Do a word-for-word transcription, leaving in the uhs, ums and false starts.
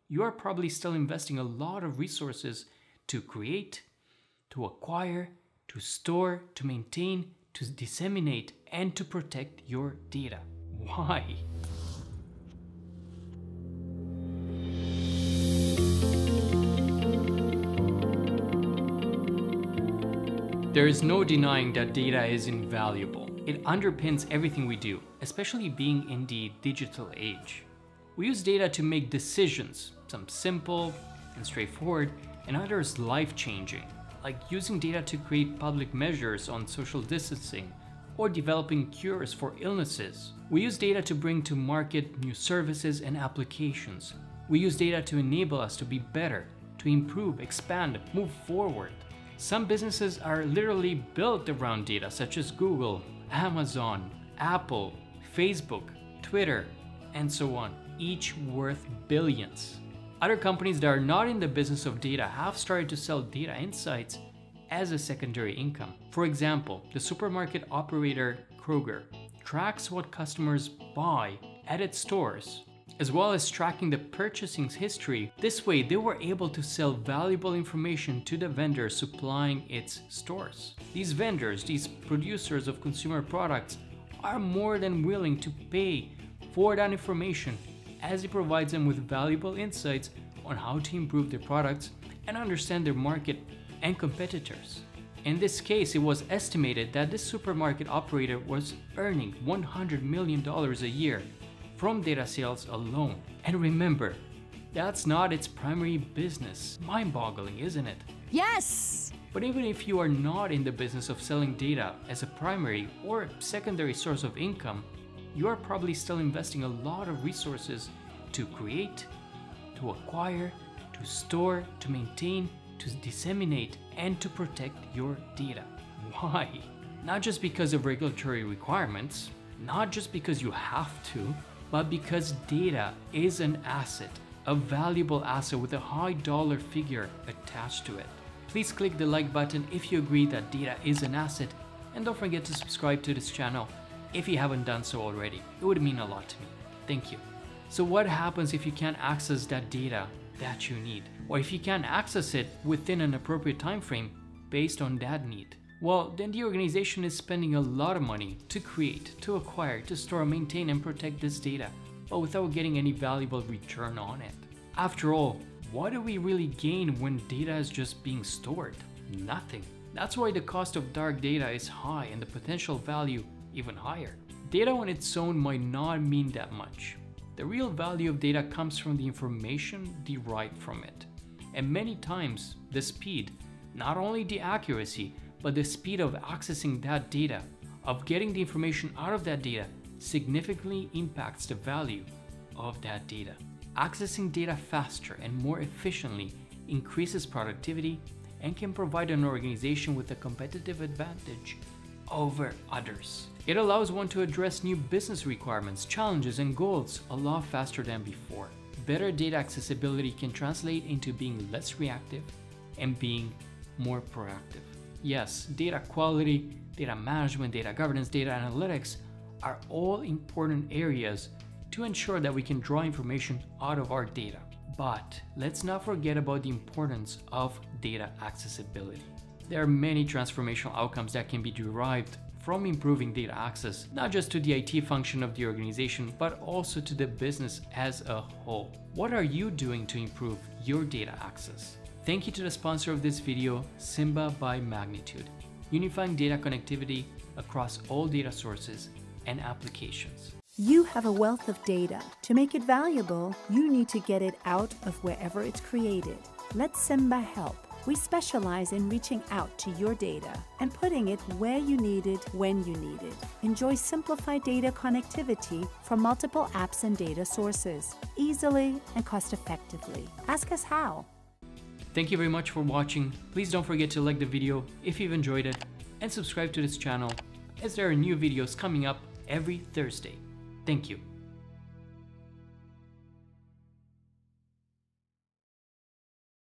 you are probably still investing a lot of resources to create, to acquire, to store, to maintain, to disseminate, and to protect your data. Why? There is no denying that data is invaluable. It underpins everything we do, especially being in the digital age. We use data to make decisions, some simple and straightforward, and others life-changing, like using data to create public measures on social distancing or developing cures for illnesses. We use data to bring to market new services and applications. We use data to enable us to be better, to improve, expand, move forward. Some businesses are literally built around data, such as Google, Amazon, Apple, Facebook, Twitter, and so on, each worth billions. Other companies that are not in the business of data have started to sell data insights as a secondary income. For example, the supermarket operator Kroger tracks what customers buy at its stores, as well as tracking the purchasing history. This way, they were able to sell valuable information to the vendors supplying its stores. These vendors, these producers of consumer products, are more than willing to pay for that information, as it provides them with valuable insights on how to improve their products and understand their market and competitors. In this case, it was estimated that this supermarket operator was earning one hundred million dollars a year from data sales alone. And remember, that's not its primary business. Mind-boggling, isn't it? Yes! But even if you are not in the business of selling data as a primary or secondary source of income, you are probably still investing a lot of resources to create, to acquire, to store, to maintain, to disseminate, and to protect your data. Why? Not just because of regulatory requirements, not just because you have to, but because data is an asset, a valuable asset with a high dollar figure attached to it. Please click the like button if you agree that data is an asset, and don't forget to subscribe to this channel if you haven't done so already. It would mean a lot to me. Thank you. So what happens if you can't access that data that you need? Or if you can't access it within an appropriate time frame based on that need? Well, then the organization is spending a lot of money to create, to acquire, to store, maintain, and protect this data, but without getting any valuable return on it. After all, what do we really gain when data is just being stored? Nothing. That's why the cost of dark data is high and the potential value even higher. Data on its own might not mean that much. The real value of data comes from the information derived from it. And many times, the speed, not only the accuracy, but the speed of accessing that data, of getting the information out of that data, significantly impacts the value of that data. Accessing data faster and more efficiently increases productivity and can provide an organization with a competitive advantage over others. It allows one to address new business requirements, challenges, and goals a lot faster than before. Better data accessibility can translate into being less reactive and being more proactive. Yes, data quality, data management, data governance, data analytics are all important areas to ensure that we can draw information out of our data. But let's not forget about the importance of data accessibility. There are many transformational outcomes that can be derived from improving data access, not just to the I T function of the organization, but also to the business as a whole. What are you doing to improve your data access? Thank you to the sponsor of this video, Simba by Magnitude, unifying data connectivity across all data sources and applications. You have a wealth of data. To make it valuable, you need to get it out of wherever it's created. Let Simba help. We specialize in reaching out to your data and putting it where you need it, when you need it. Enjoy simplified data connectivity from multiple apps and data sources, easily and cost-effectively. Ask us how. Thank you very much for watching. Please don't forget to like the video if you've enjoyed it and subscribe to this channel, as there are new videos coming up every Thursday. Thank you.